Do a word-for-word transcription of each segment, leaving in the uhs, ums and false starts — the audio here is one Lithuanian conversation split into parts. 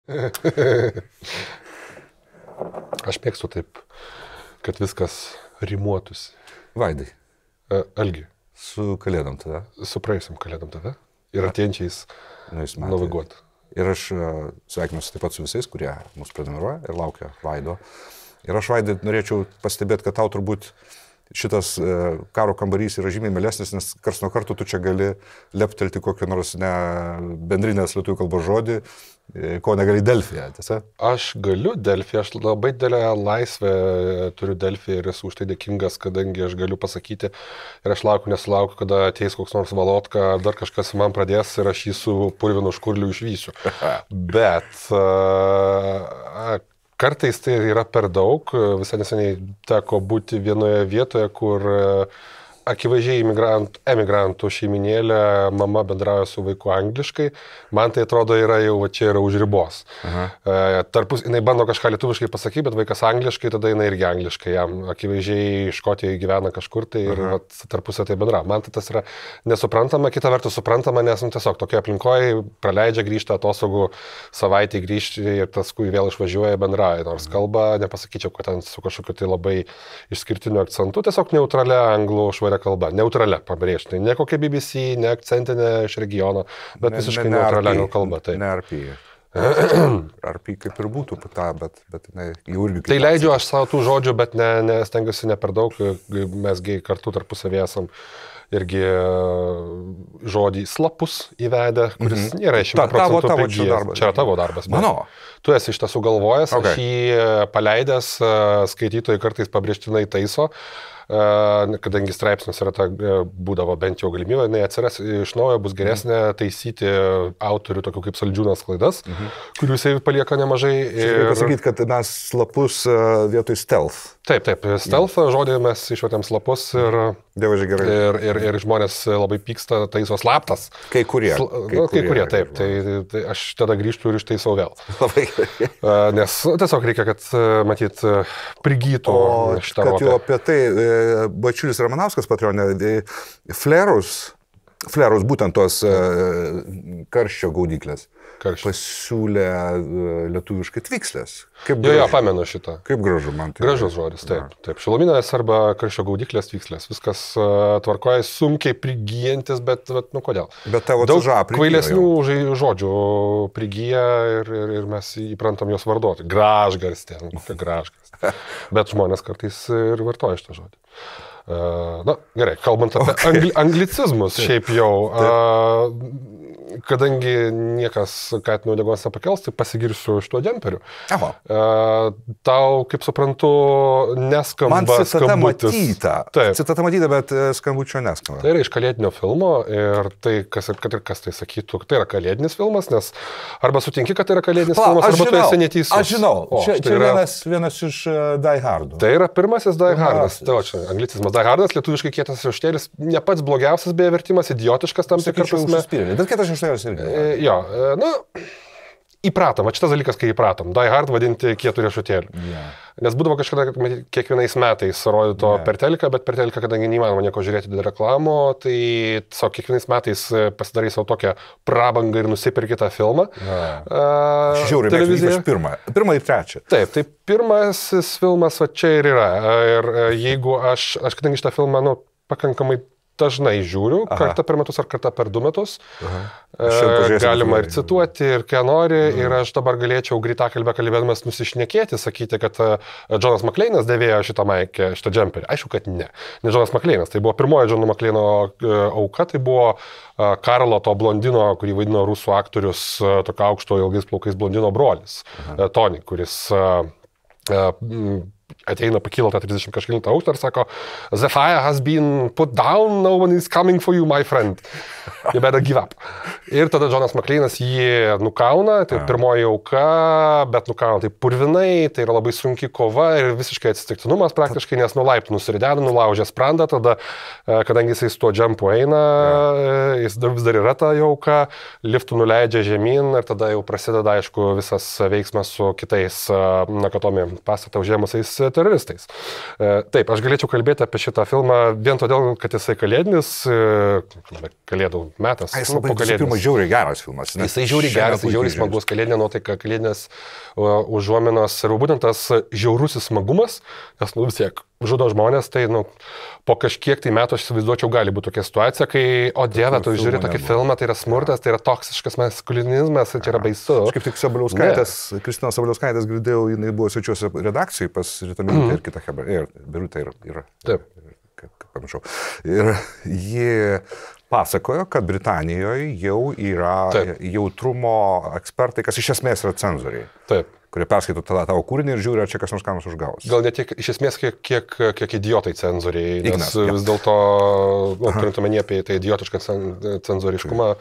Aš mėgstu taip, kad viskas rimuotųsi. Vaidai. Algi. Su kalėdom tada. Su praėjusiam kalėdom tada. Ir atėjančiais naviguoti. Ir aš sveikinuosi taip pat su visais, kurie mus prenumeruoja ir laukia Vaido. Ir aš, Vaidai, norėčiau pastebėti, kad tau turbūt šitas karo kambarys yra žymiai mielesnis, nes kars nuo karto tu čia gali leptelti kokį nors ne bendrinės lietuvių kalbos žodį, ko negali Delfyje, tiesa? Aš galiu Delfyje, aš labai didelę laisvę turiu Delfyje ir esu už tai dėkingas, kadangi aš galiu pasakyti ir aš laukiu, nesulaukiu, kada ateis koks nors Valotka, dar kažkas man pradės ir aš jį su purvinu škurliu išvysiu. Bet a, kartais tai yra per daug, visai neseniai teko būti vienoje vietoje, kur akivaizdžiai emigrant, emigrantų šeiminėlė, mama bendrauja su vaiku angliškai, man tai atrodo yra jau va, čia yra už ribos. Aha. Tarpus, jinai bando kažką lietuviškai pasakyti, bet vaikas angliškai, tada jinai irgi angliškai, jam akivaizdžiai Škotijoje gyvena kažkur tai ir va, tarpusą tai bendrauja. Man tai tas yra nesuprantama, kita vertus suprantama, nes nu, tiesiog tokia aplinkoje praleidžia, grįžta atostogų savaitį grįžti ir paskui vėl išvažiuoja bendrauja. Nors kalba, nepasakyčiau, kad ten su kažkokiu tai labai išskirtiniu akcentu, tiesiog neutralia anglų švaria kalba, neutralia, pabrėžti. Ne kokia B B C, ne akcentinė iš regiono, bet ne, visiškai ne, ne neutralia anglų kalba. Tai. Ne R P. R P kaip ir būtų ta, bet, bet ne, jau irgi... Tai leidžiu aš savo tų žodžių, bet ne, ne, stengiuosi ne per daug, mesgi kartu tarpusavį esam irgi žodį slapus įvedę, kuris mm-hmm. nėra šimtu procentų prigijęs. Čia yra tavo darbas. Mano. Tu esi iš tiesų galvojęs, okay. Aš jį paleidęs, skaitytojai kartais pabrėžtinai taiso, kadangi straipsnis yra ta, būdavo bent jau galimybė, jinai atsiras iš naujo, bus geresnė taisyti autorių tokių kaip Saldžiūnas klaidas, mhm. kurių jisai palieka nemažai. Ir pasakyti, kad mes slapus vietoj stealth. Taip, taip, stealth ja. Žodį mes išvietėm slapus ir, Dievaži gerai. Ir, ir, ir žmonės labai pyksta, taiso slaptas. Kai kurie. Sl, kai, nu, kai kurie, taip. Tai, tai aš tada grįžtu ir ištaisau vėl. Labai gerai. Nes tiesiog reikia, kad, matyt, prigytų šitą ropę. Kad jau apie tai, Bačiulis Ramanauskas Patreonė, flerus, flerus būtent tos karščio gaudyklės. Karščio. Pasiūlė lietuviškai tvykslės. Kaip jo, jo, pamenu šitą. Kaip gražu man tai. Gražus žodis, taip. Ja. Taip. Šiluminės arba karščio gaudyklės tvykslės. Viskas uh, tvarkoja, sunkiai prigyjantis, bet, bet nu kodėl. Bet tavo daug ža prigyja. Kvailesnių žodžių prigyja ir, ir, ir mes įprantam juos varduoti. Gražgarstė, kokia gražgarstė. Bet žmonės kartais ir vartoja šitą žodį. Uh, na, gerai, kalbant apie okay. angli anglicizmus, šiaip jau, uh, kadangi niekas katinų uodegos nepakels, tai pasigirsiu šituo džemperiu. Uh, tau, kaip suprantu, neskamba Man citata skambutis. matyta. Taip. Citata matyta, bet skambučio neskamba. Tai yra iš kalėdinio filmo ir tai, kas, kad ir kas tai sakytų, tai yra kalėdinis filmas, nes arba sutinki, kad tai yra kalėdinis pa, filmas, arba žinau, tu esi neteisus. Aš žinau, o, čia, čia yra, vienas, vienas iš uh, Die Hardų. Tai yra pirmasis Die Hardas. Tai o čia anglicizmas. Die Hardas, lietuviškai kietas riešutėlis, ne pats blogiausias beje vertimas, idiotiškas tam tikrą prasme. Bet kietas riešutėlis irgi. E, jo, e, nu, įpratom, va šitas dalykas, kai įpratom. Die Hard vadinti kietų riešutėlių. Yeah. Nes būdavo kažkada kiekvienais metais rodyto yeah. per teliką, bet per teliką, kadangi neįmanoma nieko žiūrėti dėl reklamų, tai tiesiog kiekvienais metais pasidarai savo tokią prabangą ir nusipirki tą filmą. Yeah. Uh, Žiūrėjau, televiziją. Ypač pirmą. Pirmą ir trečią. Taip, tai pirmasis filmas va čia ir yra. Ir jeigu aš, aš kadangi šitą filmą, nu, pakankamai dažnai žiūriu, Aha. kartą per metus ar kartą per du metus. E, galima ir cituoti, ir ką nori, mhm. ir aš dabar galėčiau greitakalbę kalbėdamas nusišnekėti, sakyti, kad Džonas Makleinas dėvėjo šitą maikę, šitą džemperį. Aišku, kad ne. Ne Džonas Makleinas, tai buvo pirmoji Džono Makleino auka, tai buvo Karlo to blondino, kurį vaidino rusų aktorius, tokio aukšto ilgais plaukais blondino brolis, Aha. Tony, kuris ateina, pakyla tą trisdešimt kažkėlintą aukštą ir sako, the fire has been put down, no one is coming for you, my friend. You better give up. Ir tada Džonas Makleinas jį nukauna, tai pirmoji auka, bet nukauna tai purvinai, tai yra labai sunki kova ir visiškai atsitiktinumas praktiškai, nes nuo laiptų nusirideno, nulaužė sprandą, tada, kadangi jisai su tuo džempu eina, jis vis dar yra ta auka, liftų nuleidžia žemyn ir tada jau prasideda, aišku, visas veiksmas su kitais nakatomi pastatą užėmusiais teroristais. Taip, aš galėčiau kalbėti apie šitą filmą vien todėl, kad jisai kalėdinis, kalėdų metas. Jis labai kalėdinis. Žiauriai geras filmas. Jisai žiauriai geras, žiauriai smagus, kalėdinė nuotaika, kalėdinės užuominos ir būtent tas žiaurusis smagumas, nes nu, vis tiek žudo žmonės, tai nu, po kažkiek tai metų aš įsivaizduočiau gali būti tokia situacija, kai, o dieve, tu žiūri tokį filmą, tai yra smurtas, tai yra toksiškas maskulinizmas, tai čia yra baisu. Aš kaip tik Sabaliauskaitės, Kristinos Sabaliauskaitės girdėjau, jinai buvo svečiuose redakcijai pas Ritą Birutę mm. ir kitą Hebra, ir Birutę ir, ir, Taip. ir kaip, kaip pamiršau. Ir jie pasakojo, kad Britanijoje jau yra Taip. jautrumo ekspertai, kas iš esmės yra cenzoriai. Taip. Kurie perskaito tada tavo kūrinį ir žiūri, ar čia kas nors ką nors užgaus. Gal ne tiek, iš esmės, kiek, kiek, kiek idiotai cenzoriai, nes Ignas, vis dėlto, nu, turint omeny apie tai idiotišką cenzoriškumą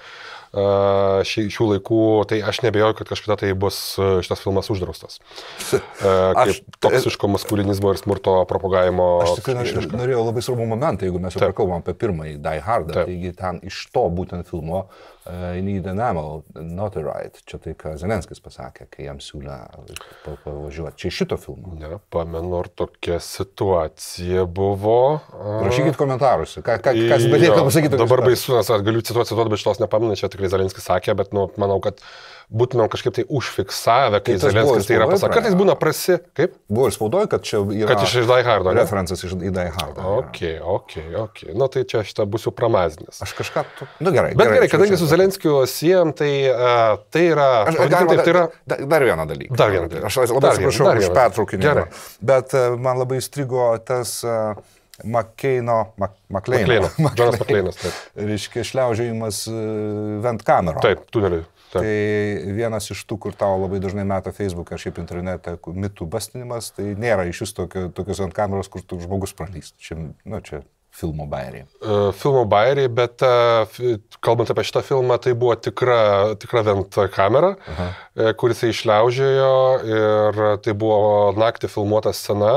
ši, šių laikų, tai aš nebejoju, kad kažkada tai bus šitas filmas uždraustas. Kaip aš, toksiško maskulinizmo ir smurto propagavimo. Aš tikrai norėjau, norėjau labai svarbų momentą, jeigu mes jau kalbam apie pirmąjį Die Hardą, taigi ten iš to būtent filmo Uh, I need an ammo, not a right. Čia tai, ką Zelenskis pasakė, kai jam siūlė pavažiuoti. Čia iš šito filmo. Ne, pamenu, ar tokia situacija buvo. Uh, Rašykit komentaruose. Ką, ką, kas belieka pasakyti? Dabar baisu, nes aš galiu cituoti, cituoti, bet šitos nepamenu, čia tikrai Zelenskis sakė, bet nu, manau, kad būtumėm kažkaip tai užfiksavę, kai tai Zelenskis tai yra pasakė. Kartais būna prasi. Kaip? Buvo ir spaudoje, kad čia yra kad iš Die Hardo, referencas iš Die Hardo. Ok, ok, ok. Nu tai čia šitą būsiu pramazinis. Aš kažką... Tu... Nu gerai. Bet gerai, kadangi su Zelenskiu siejam, tai uh, tai yra... Aš, galima, taip, tai yra... Da, dar vieną dalyką. Dar vieną dalyką. Aš labai atsiprašau už pertraukinimą. Bet uh, man labai strigo tas... Uh, Makleino, Makleino, Džonas Makleinas, taip. Reiškia, šliaužėjimas vent kamerą. Taip, tuneliai. Tai vienas iš tų, kur tau labai dažnai meta Facebooką, šiaip internete, mitų bastinimas, tai nėra iš vis tokio, tokios ant kameros, kur tu žmogus pralyst. Čia, nu, čia filmo bairiai. Uh, filmo bairiai, bet uh, kalbant apie šitą filmą, tai buvo tikra, tikra vent kamera, uh, kuris išliaužėjo ir tai buvo naktį filmuota scena.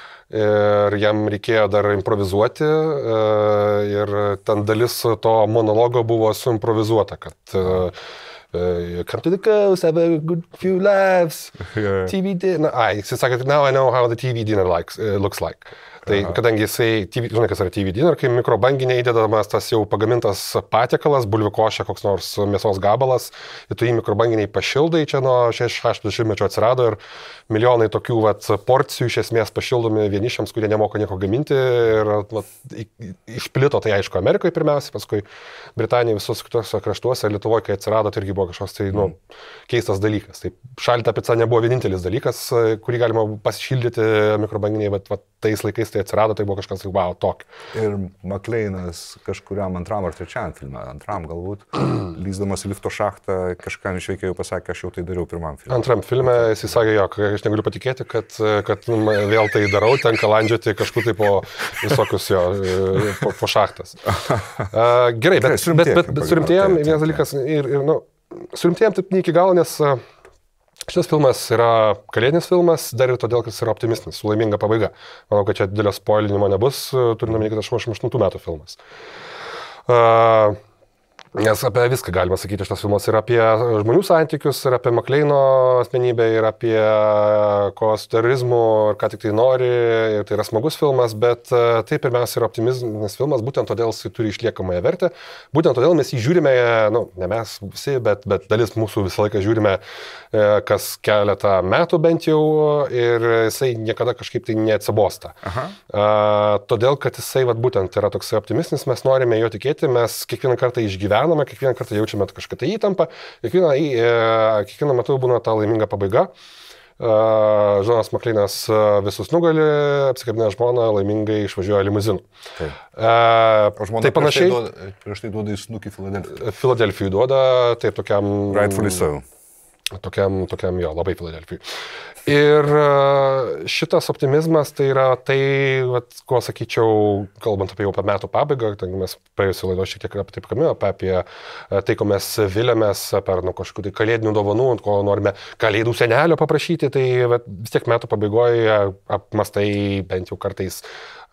Ir jam reikėjo dar improvizuoti ir ten dalis to monologo buvo suimprovizuota, kad uh, come to the coast, have a good few laughs, yeah. T V dinner. Ai, jis sakė, now I know how the T V dinner likes, uh, looks like. Tai Aha. kadangi jisai, T V, žinai, kas yra T V dinner, kai mikrobanginė įdedamas tas jau pagamintas patiekalas, bulvių košė, koks nors mėsos gabalas, ir tu jį mikrobanginiai pašildai, čia nuo šeštojo šimtmečio atsirado ir milijonai tokių vat, porcijų iš esmės pašildomi vienišiams, kurie nemoka nieko gaminti ir vat, išplito tai aišku Amerikoje pirmiausia, paskui Britanijoje visus kitose kraštuose, Lietuvoje, kai atsirado, tai irgi buvo kažkoks tai, nu, keistas dalykas. Tai šaldyta pica nebuvo vienintelis dalykas, kurį galima pasišildyti mikrobanginiai, bet vat, tais laikais tai atsirado, tai buvo kažkas, wow, tokio. Ir Makleinas kažkuriam antram ar trečiam filmą, antram galbūt, lyzdamas į lifto šachtą, kažką iš veikėjų pasakė, aš jau tai dariau pirmam filmui. Antram filme jis sakė, jo, aš negaliu patikėti, kad, kad vėl tai darau, tenka landžioti kažkur tai po visokius jo, po, po šachtas. Uh, gerai, bet, bet, bet, bet, bet surimtėjom, vienas dalykas, ir, ir nu, surimtėjom taip ne iki galo, nes uh, šitas filmas yra kalėdinis filmas, dar ir todėl, kad jis yra optimistinis, su laiminga pabaiga. Manau, kad čia didelio spoilinimo nebus, turime omeny, kad aštuoniasdešimt aštuntų metų filmas. Uh, nes apie viską galima sakyti, šitas filmas yra apie žmonių santykius, ir apie Makleino asmenybę, ir apie kovos su terorizmu, ir ką tik tai nori, ir tai yra smagus filmas, bet uh, tai pirmiausia yra optimistinis filmas, būtent todėl jis turi išliekamąją vertę, būtent todėl mes jį žiūrime, nu, ne mes visi, bet, bet dalis mūsų visą laiką žiūrime kas keletą metų bent jau ir jisai niekada kažkaip tai neatsibosta. Aha. Uh, todėl, kad jisai vat, būtent yra toksai optimistinis, mes norime jo tikėti, mes kiekvieną kartą išgyvename, kiekvieną kartą jaučiame kažkokią tai įtampą, kiekvieną, uh, kiekvieną metu būna ta laiminga pabaiga. Uh, Džonas Makleinas visus nugali, apsikabina žmoną, laimingai išvažiuoja limuzinu. Taip. Uh, o žmona tai panašiai, prieš tai duoda, prieš tai duoda į snukį Filadelfijai. Filadelfijai duoda, taip tokiam... Rightfully so. Tokiam, tokiam jo, labai Filadelfijai. Ir šitas optimizmas tai yra tai, vat, ko sakyčiau, kalbant apie jau apie metų pabaigą, tai mes praėjusią laidą šiek tiek apie tai pakalbėjome, apie, apie tai, ko mes vilėmės per nu, kažkokių tai kalėdinių dovanų, ko norime kalėdų senelio paprašyti, tai vat, vis tiek metų pabaigoje apmastai bent jau kartais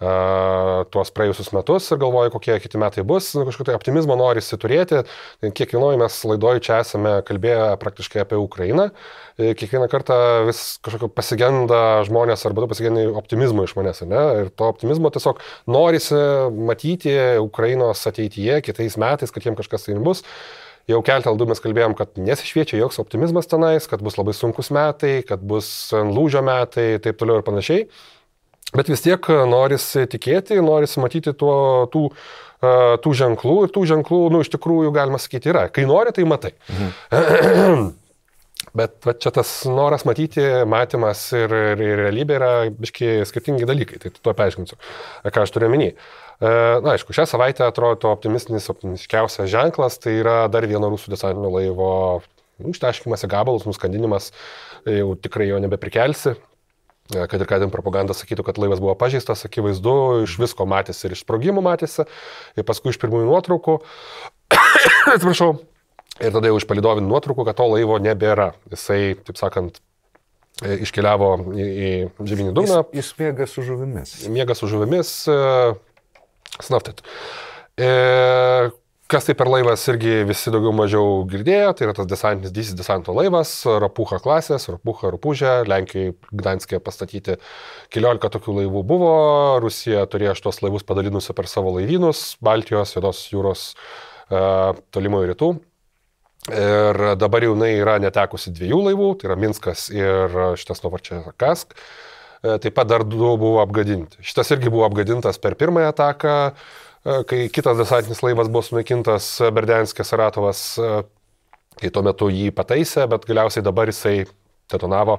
uh, tuos praėjusius metus ir galvoju, kokie kiti metai bus. Nu, kažkokio tai optimizmo norisi turėti. Kiekvienoje mes laidoje čia esame kalbėję praktiškai apie Ukrainą. Kiekvieną kartą vis kažkokio pasigenda žmonės arba tu pasigenda optimizmo iš manęs, ne? Ir to optimizmo tiesiog norisi matyti Ukrainos ateityje, kitais metais, kad jiems kažkas tai bus. Jau keltą laidų mes kalbėjom, kad nesišviečia joks optimizmas tenais, kad bus labai sunkus metai, kad bus lūžio metai, taip toliau ir panašiai. Bet vis tiek norisi tikėti, norisi matyti tuo, tų, tų ženklų ir tų ženklų, nu, iš tikrųjų, galima sakyti, yra. Kai nori, tai matai. Mhm. Bet va, čia tas noras matyti, matymas ir, ir, ir realybė yra biškai skirtingi dalykai. Tai tuo paaiškinsiu, ką aš turiu omeny. Na, aišku, šią savaitę atrodo optimistinis, optimistiškiausias ženklas, tai yra dar vieno rusų desantinio laivo užtaškymas į gabalus, nuskandinimas, jau tikrai jo nebeprikelsi. Kad ir ką ten propaganda sakytų, kad laivas buvo pažeistas, akivaizdu, iš visko matėsi ir iš sprogimų matėsi, ir paskui iš pirmųjų nuotraukų, atsiprašau, ir tada jau iš palydovinių nuotraukų, kad to laivo nebėra. Jisai, taip sakant, iškeliavo į, į žemynį dugną. Jis, jis miega su žuvimis. Miega su žuvimis. Snaftet. E, kas tai per laivas irgi visi daugiau mažiau girdėjo, tai yra tas desantinis didysis desanto laivas, Rapucha klasės, Rapucha, Rupužė, Lenkijoje, Gdanske pastatyti keliolika tokių laivų buvo, Rusija turėjo šitos laivus padalinusi per savo laivynus, Baltijos, Juodos jūros, e, tolimųjų rytų. Ir dabar jau jinai yra netekusi dviejų laivų, tai yra Minskas ir šitas Novarčakask. Taip pat dar du buvo apgadinti. Šitas irgi buvo apgadintas per pirmąją ataką, kai kitas desantinis laivas buvo sunaikintas Berdianske, Saratovas, kai tuo metu jį pataisė, bet galiausiai dabar jisai detonavo.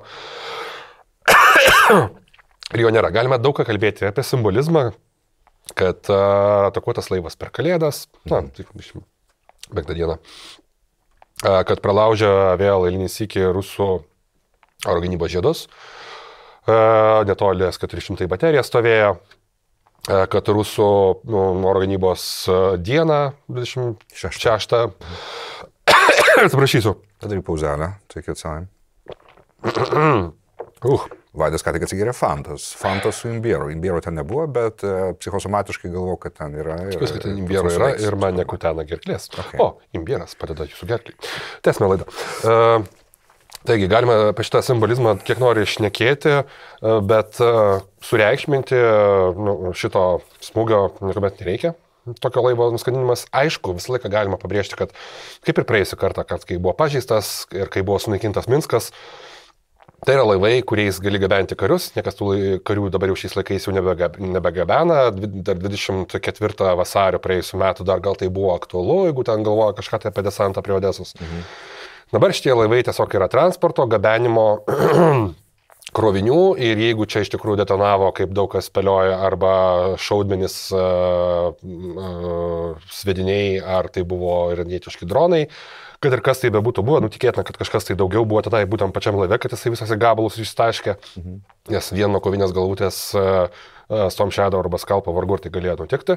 Ir jo nėra. Galime daug ką kalbėti apie simbolizmą, kad atakuotas laivas per Kalėdas, na, penktą dieną, kad pralaužė vėl eilinį sykį rusų oro gynybos žiedus. Netoli S keturi šimtai baterija stovėjo, kad rusų nu, oro gynybos dieną dvidešimt šeštą. Atsiprašysiu. Padaryk pauzelę, take your time. uh. Vaidas ką tik atsigėrė Fantas. Fantas su imbiero. Imbiero ten nebuvo, bet uh, psichosomatiškai galvojau, kad ten yra. Tikiuosi, kad ten imbiero yra ir man nekutena gerklės. Okay. O, imbieras padeda jūsų gerklį. Tęsime laidą. Uh, Taigi, galime apie šitą simbolizmą kiek nori šnekėti, bet sureikšminti nu, šito smūgio niekuomet nereikia. Tokio laivo nuskandinimas, aišku, visą laiką galima pabrėžti, kad kaip ir praėjusią kartą, kad kai buvo pažeistas ir kai buvo sunaikintas Minskas, tai yra laivai, kuriais gali gabenti karius, niekas tų karių dabar jau šiais laikais jau nebegabena, dar dvidešimt ketvirtą vasario praėjusių metų dar gal tai buvo aktualu, jeigu ten galvoja kažką tai apie desantą prie Odesos. Mhm. Dabar šitie laivai tiesiog yra transporto, gabenimo krovinių ir jeigu čia iš tikrųjų detonavo, kaip daug kas spėlioja, arba šaudmenys uh, uh, svediniai, ar tai buvo iranietiški dronai, kad ir kas tai bebūtų buvo, nutikėtina, kad kažkas tai daugiau buvo tada būtent pačiam laive, kad jisai visas į gabalus ištaškė, mhm. nes vien nuo kovinės galvutės uh, uh, Storm Shadow arba Skalpo vargu tai galėjo nutikti.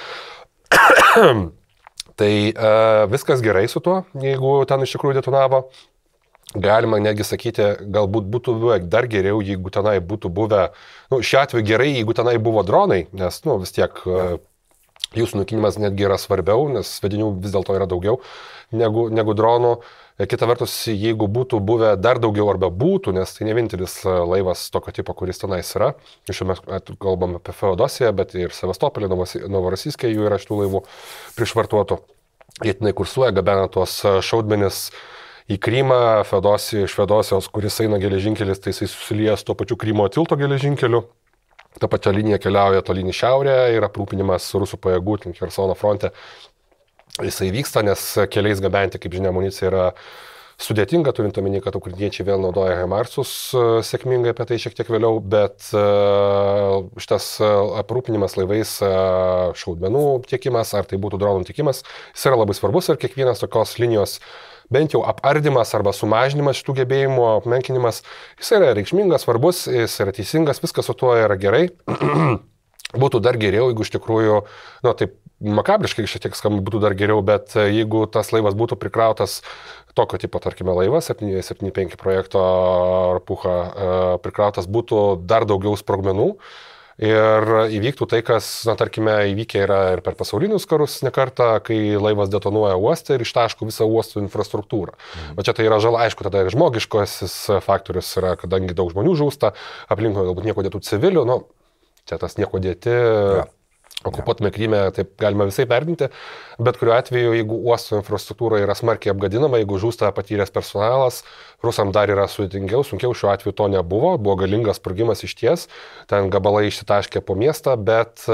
Tai uh, viskas gerai su tuo, jeigu ten iš tikrųjų detonavo. Galima negi sakyti, galbūt būtų buvę dar geriau, jeigu tenai būtų buvę, nu, šiuo atveju gerai, jeigu tenai buvo dronai, nes, nu, vis tiek uh, jūsų nukinimas netgi yra svarbiau, nes svedinių vis dėlto yra daugiau negu, negu dronų. Kita vertus, jeigu būtų buvę dar daugiau arba būtų, nes tai ne vienintelis laivas tokio tipo, kuris tenais yra. Šiuo metu kalbam apie Feodosiją, bet ir Sevastopolį, Novorosiske jų yra šitų laivų prišvartuotų. Jie tenai kursuoja, gabena tuos šaudmenis į Krymą, Feodosija, iš Feodosijos, kuris eina geležinkelis, tai jisai susilieja su to pačiu Krymo tilto geležinkeliu. Ta pačia linija keliauja tolyn į šiaurę ir aprūpinimas rusų pajėgų Chersono fronte. Jisai vyksta, nes keliais gabenti, kaip žinia, amunicija yra sudėtinga, turint omeny, kad ukrainiečiai vėl naudoja HIMARSus sėkmingai, apie tai šiek tiek vėliau, bet šitas aprūpinimas laivais šaudmenų tiekimas, ar tai būtų dronų tiekimas, jis yra labai svarbus ir kiekvienas tokios linijos bent jau apardimas arba sumažinimas šitų gebėjimų, apmenkinimas, jis yra reikšmingas, svarbus, jis yra teisingas, viskas su tuo yra gerai. Būtų dar geriau, jeigu iš tikrųjų, na taip, makabriškai šiek tiek skamba, būtų dar geriau, bet jeigu tas laivas būtų prikrautas tokio tipo, tarkime, laivas, septyni penki projekto Rapucha prikrautas, būtų dar daugiau sprogmenų, Ir įvyktų tai, kas, na, tarkime, įvykę yra ir per pasaulinius karus nekartą, kai laivas detonuoja uostą ir ištaško visą uostų infrastruktūrą. Mhm. O čia tai yra žala, aišku, tada ir žmogiškosis faktorius yra, kadangi daug žmonių žūsta, aplinkoje galbūt nieko dėtų civilių, nu, čia tas nieko dėti. Ja. Okupuotame Kryme, taip galima visai vertinti, bet kuriuo atveju, jeigu uosto infrastruktūra yra smarkiai apgadinama, jeigu žūsta patyręs personalas, rusam dar yra sudėtingiau, sunkiau, šiuo atveju to nebuvo, buvo galingas sprogimas iš ties, ten gabalai išsitaškė po miestą, bet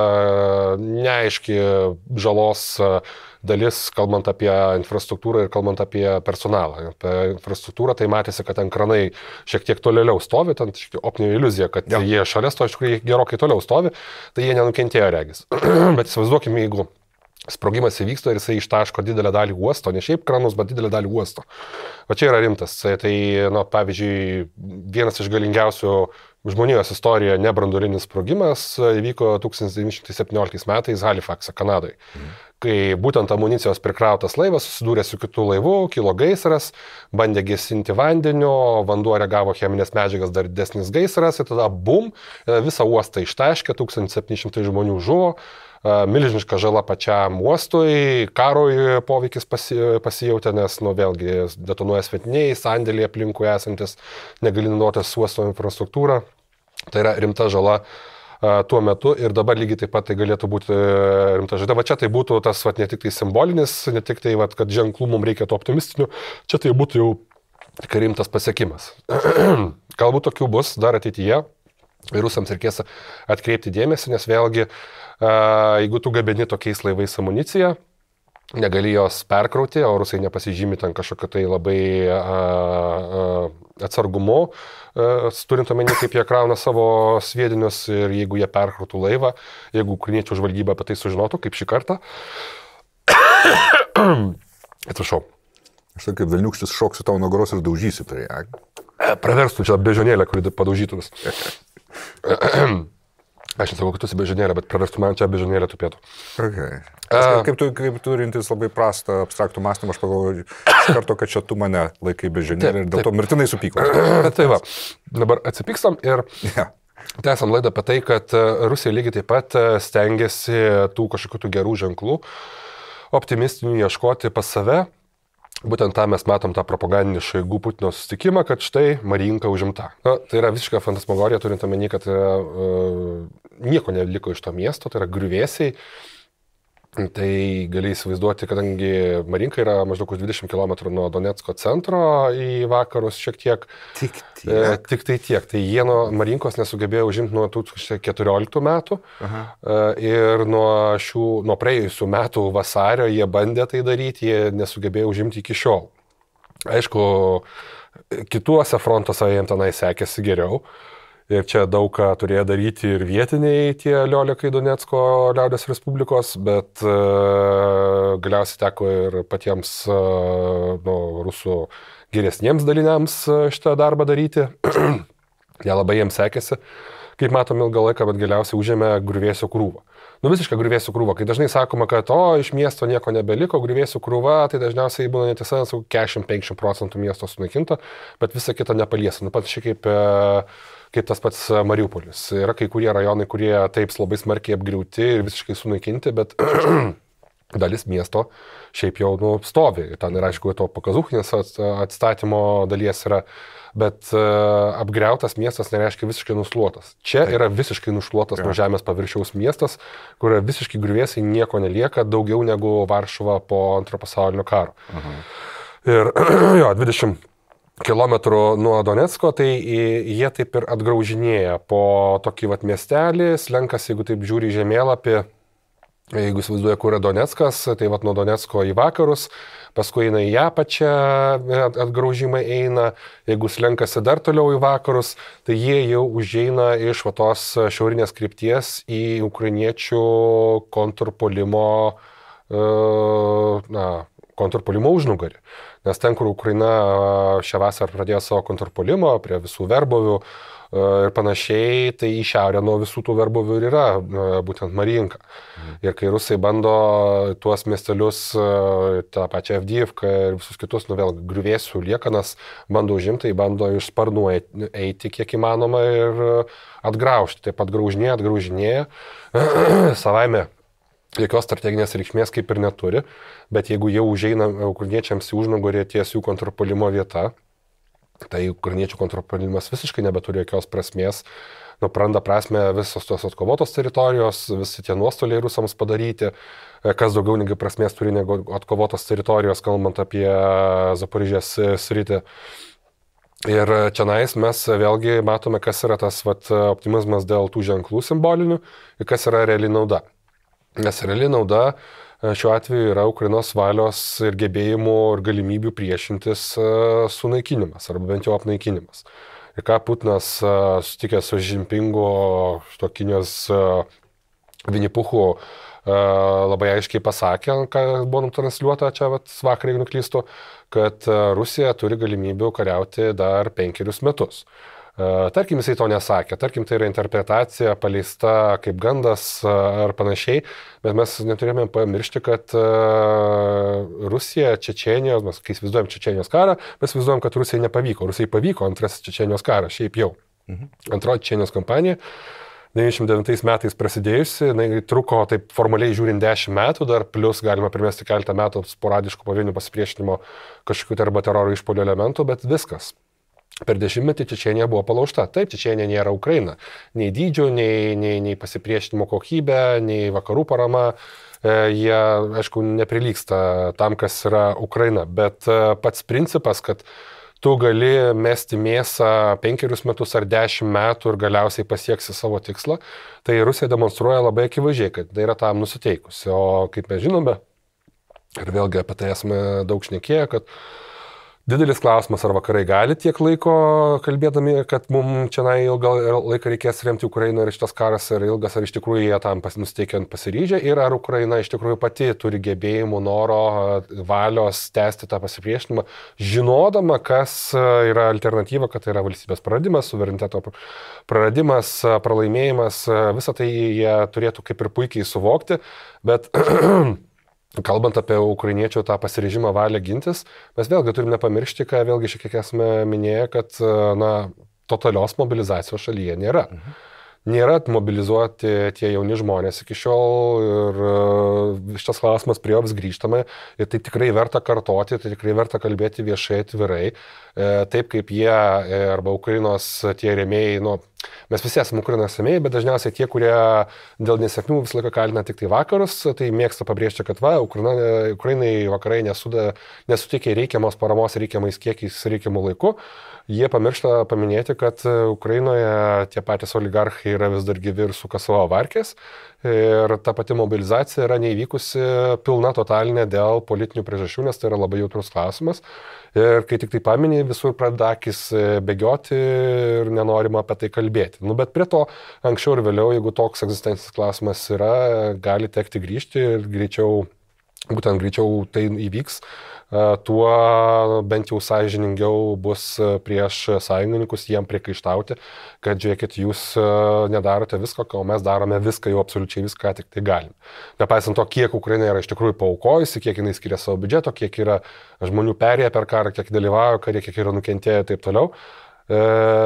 uh, neaiški žalos uh, dalis, kalbant apie infrastruktūrą ir kalbant apie personalą. Apie infrastruktūrą tai matėsi, kad ten kranai šiek tiek tolėliau stovi, ten šiek tiek optinė iliuzija, kad ja. Jie šalia to iš tikrųjų gerokai toliau stovi, tai jie nenukentėjo regis. Bet įsivaizduokime, jeigu sprogimas įvyksta ir jisai ištaško didelę dalį uosto, ne šiaip kranus, bet didelę dalį uosto. O čia yra rimtas. Tai, nu, pavyzdžiui, vienas iš galingiausių žmonijos istorijoje nebranduolinis sprogimas įvyko tūkstantis devyni šimtai septynioliktais metais Halifaxe, Kanadoje. Mhm. Kai būtent amunicijos prikrautas laivas susidūrė su kitu laivu, kilo gaisras, bandė gesinti vandeniu, vanduo reagavo cheminės medžiagas, dar didesnis gaisras ir tada bum, visą uostą ištaškė, tūkstantis septyni šimtai žmonių žuvo, milžiniška žala pačiam uostui, karui poveikis pasi, pasijautė, nes, nu, vėlgi detonuoja svetiniai, sandėliai aplinkui esantis, negali naudotis uosto infrastruktūrą, tai yra rimta žala tuo metu ir dabar lygiai taip pat tai galėtų būti rimta žaida. Va čia tai būtų tas, va, ne tik tai simbolinis, ne tik tai, va, kad ženklų mums reikia to optimistinių, čia tai būtų jau tik rimtas pasiekimas. Galbūt tokių bus dar ateityje ir rusams reikės atkreipti dėmesį, nes vėlgi, jeigu tu gabeni tokiais laivais amuniciją, negali jos perkrauti, o rusai nepasižymi ten kažkokio tai labai a, a, atsargumu, a, turint omeny, kaip jie krauna savo sviedinius ir jeigu jie perkrautų laivą, jeigu ukrainiečių žvalgyba apie tai sužinotų, kaip šį kartą. Atsiprašau. Aš tai kaip velniukštis šoksiu tau nuo garos ir daužysiu prie ją. Praverstų čia bežionėlę, kuri padaužytų vis. Aš nesakau, kad tu esi bežionėlė, bet praverstų man čia bežionėlė tupėtų. Okay. Kaip, kaip, tu, kaip turintis labai prastą abstraktų mąstymą, aš pagalvoju iš karto, kad čia tu mane laikai bežionėlė ir dėl to mirtinai supyko. Tai va, dabar atsipykstam ir yeah. tęsam laidą apie tai, kad Rusija lygiai taip pat stengiasi tų kažkokių gerų ženklų, optimistinių ieškoti pas save. Būtent tą mes matom tą propagandinį Šoigu Putino susitikimą, kad štai Marinka užimta. Na, tai yra visiška fantasmagorija, turint omeny, kad uh, nieko neliko iš to miesto, tai yra griuvėsiai. Tai gali įsivaizduoti, kadangi Marinka yra maždaug už dvidešimt kilometrų nuo Donecko centro į vakarus šiek tiek. Tik tiek. E, tik tai tiek. Tai jie nuo Marinkos nesugebėjo užimti nuo du tūkstančiai keturioliktų metų. Aha. E, ir nuo, šių, nuo praėjusių metų vasario jie bandė tai daryti, jie nesugebėjo užimti iki šiol. Aišku, kituose frontuose jiems tenai sekėsi geriau. Ir čia daug ką turėjo daryti ir vietiniai tie liolikai Donecko liaudės Respublikos, bet uh, galiausiai teko ir patiems uh, nu, rusų geresniems daliniams uh, šitą darbą daryti. Nelabai jiems sekėsi, kaip matom ilgą laiką, bet galiausiai užėmė griuvėsių krūvą. Nu visiškai griuvėsių krūva. Kai dažnai sakoma, kad o, iš miesto nieko nebeliko, griuvėsių krūva, tai dažniausiai būna netiesa, sakau, keturiasdešimt penkiasdešimt procentų miesto sunaikinta, bet visa kita nepaliesa. Nu pat šiek kaip... Uh, kaip tas pats Mariupolis. Yra kai kurie rajonai, kurie taip labai smarkiai apgriauti ir visiškai sunaikinti, bet dalis miesto šiaip jau nu, stovi. Ten yra, aišku, to Pakazuchinės atstatymo dalies yra, bet uh, apgriautas miestas nereiškia visiškai nušluotas. Čia yra visiškai nušluotas ja. Nuo žemės paviršiaus miestas, kur yra visiškai griuvėsiai, nieko nelieka, daugiau negu Varšuva po antro pasaulinio karo. Aha. Ir jo, dvidešimt kilometrų nuo Donecko, tai jie taip ir atgraužinėja po tokį vat miestelį, slenkas, jeigu taip žiūri žemėlapį, jeigu įsivaizduoja, kur yra Doneckas, tai vat nuo Donecko į vakarus, paskui eina į apačią, atgraužimai eina, jeigu slenkasi dar toliau į vakarus, tai jie jau užeina iš va tos šiaurinės krypties į ukrainiečių kontrpuolimo, na, kontrpuolimo užnugarį. Nes ten, kur Ukraina šią vasarą pradėjo savo kontrpuolimą prie visų verbovių, ir panašiai, tai į šiaurę nuo visų tų verbuvių ir yra būtent Marinka. Mhm. Ir kai rusai bando tuos miestelius, tą pačią Avdijivką ir visus kitus, nu vėl griuvėsių liekanas, bando užimti, bando iš sparnų eiti kiek įmanoma ir atgraužti. Taip pat graužinėja, atgraužinėja. Savaime jokios strateginės reikšmės kaip ir neturi, bet jeigu jau užeina ukrainiečiams į užnugarį ties jų kontrpuolimo vieta, tai ukrainiečių kontrpuolimas visiškai nebeturi jokios prasmės, nu, praranda prasme visos tos atkovotos teritorijos, visi tie nuostoliai rusams padaryti, kas daugiau negi prasmės turi negu atkovotos teritorijos, kalbant apie Zaporižės sritį. Ir čianais mes vėlgi matome, kas yra tas vat, optimizmas dėl tų ženklų simbolinių ir kas yra reali nauda. Nes reali nauda šiuo atveju yra Ukrainos valios ir gebėjimų ir galimybių priešintis sunaikinimas, arba bent jau apnaikinimas. Ir ką Putinas sutikęs su Žimpingu, šito Kinijos Vinipuchu, labai aiškiai pasakė, ką buvo nutransliuota čia vat, vakar, jeigu nuklystu, kad Rusija turi galimybių kariauti dar penkerius metus. Tarkim, jisai to nesakė, tarkim, tai yra interpretacija paleista kaip gandas ar panašiai, bet mes neturėjome pamiršti, kad Rusija, Čečėnijos, mes kai įsivaizduojam Čečėnijos karą, mes įsivaizduojam, kad Rusijai nepavyko. Rusijai pavyko antrasis Čečėnijos karas, šiaip jau. Mhm. Antroji Čečėnijos kampanija, devyniasdešimt devintais metais prasidėjusi, jinai truko taip formaliai žiūrint dešimt metų, dar plus galima primesti keletą metų sporadiškų pavienių pasipriešinimo kažkokių arba teroro išpolių elementų, bet viskas. Per dešimtmetį Čečėnija buvo palaužta. Taip, Čečėnija nėra Ukraina. Nei dydžio, nei, nei, nei pasipriešinimo kokybė, nei vakarų parama. E, jie, aišku, neprilygsta tam, kas yra Ukraina. Bet e, pats principas, kad tu gali mesti mėsą penkerius metus ar dešimt metų ir galiausiai pasieksi savo tikslą, tai Rusija demonstruoja labai akivaizdžiai, kad tai yra tam nusiteikusi. O kaip mes žinome, ir vėlgi apie tai esame daug šnekėję, kad didelis klausimas, ar vakarai gali tiek laiko kalbėdami, kad mums čia ilgą laiką reikės remti Ukrainą ir šitas karas yra ilgas, ar iš tikrųjų jie tam nusiteikiant pasiryžę ir ar Ukraina iš tikrųjų pati turi gebėjimų, noro, valios tęsti tą pasipriešinimą, žinodama, kas yra alternatyva, kad tai yra valstybės praradimas, suvereniteto praradimas, pralaimėjimas, visą tai jie turėtų kaip ir puikiai suvokti, bet kalbant apie ukrainiečių tą pasiryžimą valią gintis, mes vėlgi turim nepamiršti, ką vėlgi šiek tiek esame minėję, kad na, totalios mobilizacijos šalyje nėra. Mhm. Nėra mobilizuoti tie jauni žmonės iki šiol ir šitas klausimas prie jo vis grįžtame ir tai tikrai verta kartoti, tai tikrai verta kalbėti viešai, atvirai, taip kaip jie arba Ukrainos tie rėmėjai, nu, mes visi esame Ukrainos rėmėjai, bet dažniausiai tie, kurie dėl nesėkmių visą laiką kalina tik tai vakarus, tai mėgsta pabrėžti, kad va, Ukraina, Ukrainai vakarai nesuda, nesutikė reikiamos paramos reikiamais kiekiais reikiamų laikų. Jie pamiršta paminėti, kad Ukrainoje tie patys oligarchai yra vis dar gyvi ir suka savo varkės ir ta pati mobilizacija yra neįvykusi pilna totalinė dėl politinių priežasčių, nes tai yra labai jautrus klausimas. Ir kai tik tai paminė, visur pradeda akis bėgioti ir nenorima apie tai kalbėti. Nu, bet prie to anksčiau ir vėliau, jeigu toks egzistencinis klausimas yra, gali tekti grįžti ir greičiau, būtent greičiau tai įvyks, tuo bent jau sąžiningiau bus prieš sąjungininkus jiem priekaištauti, kad žiūrėkit, jūs nedarote visko, o mes darome viską, jau absoliučiai viską, tik tai galim. Nepaisant to, kiek Ukraina yra iš tikrųjų paaukojusi, kiek jinai skiria savo biudžeto, kiek yra žmonių perėję per karą, kiek dalyvauja kare, kiek yra nukentėję ir taip toliau. E,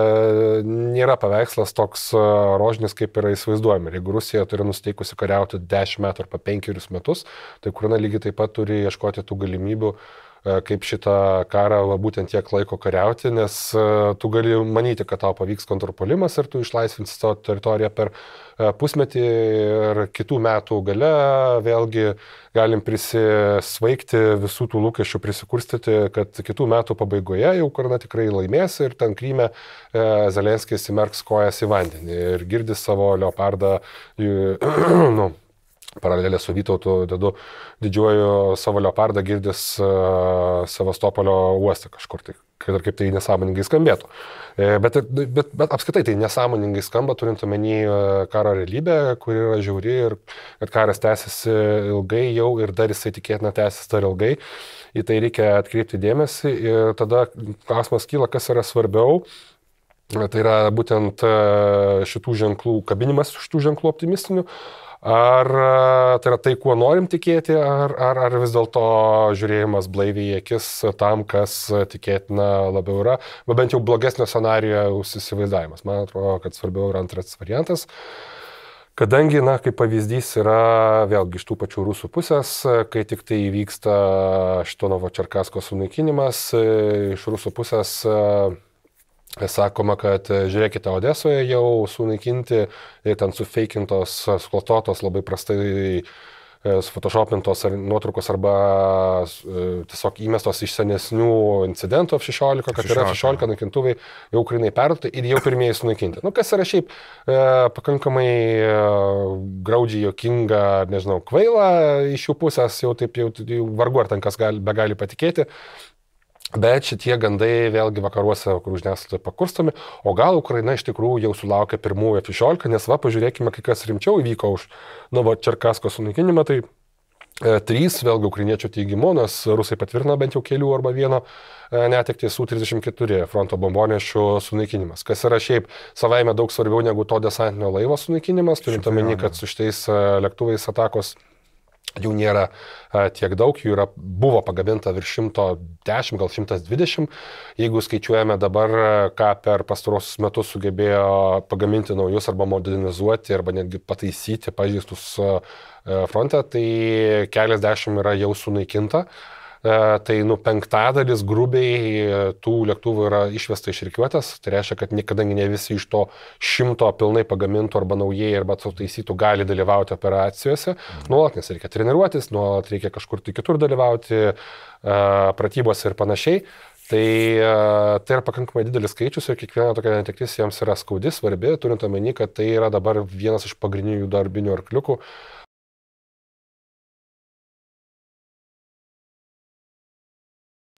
nėra paveikslas toks rožinis, kaip yra įsivaizduojami. Ir jeigu Rusija turi nusteikusi kariauti dešimt metų arba penkerius metus, tai Ukraina lygiai taip pat turi ieškoti tų galimybių, kaip šitą karą va, būtent tiek laiko kariauti, nes uh, tu gali manyti, kad tau pavyks kontrpuolimas ir tu išlaisvinsi savo teritoriją per uh, pusmetį ir kitų metų gale vėlgi galim prisisvaigti visų tų lūkesčių, prisikurstyti, kad kitų metų pabaigoje jau Ukraina tikrai laimės ir ten Kryme uh, Zelenskis įmerks kojas į vandenį ir girdis savo leopardą nu, paralelė su Vytautu dedu didžiuoju savo leopardą girdis uh, Sevastopolio uoste kažkur, tai, kad ir kaip tai nesąmoningai skambėtų. E, bet, bet, bet apskaitai tai nesąmoningai skamba, turint omeny karo realybę, kuri yra žiauri ir kad karas tęsiasi ilgai jau ir dar jisai tikėtina tęsis dar ilgai. Į tai reikia atkreipti dėmesį ir tada klausimas kyla, kas yra svarbiau. Tai yra būtent šitų ženklų kabinimas, šitų ženklų optimistinių. Ar tai yra tai, kuo norim tikėti, ar, ar, ar vis dėlto žiūrėjimas blaiviai į akis tam, kas tikėtina labiau yra, bet bent jau blogesnio scenarijaus įsivaizdavimas. Man atrodo, kad svarbiau yra antras variantas. Kadangi, na, kaip pavyzdys yra vėlgi iš tų pačių rusų pusės, kai tik tai įvyksta šito Novočerkasko sunaikinimas, iš rusų pusės sakoma, kad žiūrėkite, Odesoje jau sunaikinti ir ten sufeikintos, sklastotos, labai prastai sufotoshopintos nuotraukos arba tiesiog įmestos iš senesnių incidentų F šešiolika, kad yra F šešiolika naikintuvai jau Ukrainai perduoti ir jau pirmieji sunaikinti. Nu, kas yra šiaip e, pakankamai e, graudžiai jokinga, nežinau, kvaila iš jų pusės, jau taip jau, jau vargu ar ten kas gali, be gali patikėti. Bet šitie gandai vėlgi vakaruose, vakarų žiniasklaidoje pakurstomi, o gal Ukraina iš tikrųjų jau sulaukė pirmųjų F šešiolika, nes va, pažiūrėkime, kai kas rimčiau įvyko už Novočerkasko sunaikinimą, tai e, trys, vėlgi ukrainiečių teigimu, nes rusai patvirtino bent jau kelių arba vieno e, netekti S U trisdešimt keturi fronto bombonešių sunaikinimas, kas yra šiaip savaime daug svarbiau negu to desantinio laivo sunaikinimas, turint omeny, kad su šitais e, lėktuvais atakos jų nėra a, tiek daug, jų yra, buvo pagaminta virš šimto dešimt, gal šimtas dvidešimt. Jeigu skaičiuojame dabar, ką per pastarosius metus sugebėjo pagaminti naujus arba modernizuoti, arba netgi pataisyti pažeistus fronte, tai keliasdešimt yra jau sunaikinta. Tai nu, penktadalis grubiai tų lėktuvų yra išvesta iš rikiuotės, tai reiškia, kad kadangi ne visi iš to šimto pilnai pagamintų arba naujai arba sutaisytų gali dalyvauti operacijose, nuolat, nes reikia treniruotis, nuolat reikia kažkur tai kitur dalyvauti, pratybose ir panašiai. Tai, tai yra pakankamai didelis skaičius ir kiekviena tokia netektis jiems yra skaudi, svarbi, turint omeny, kad tai yra dabar vienas iš pagrindinių darbinių arkliukų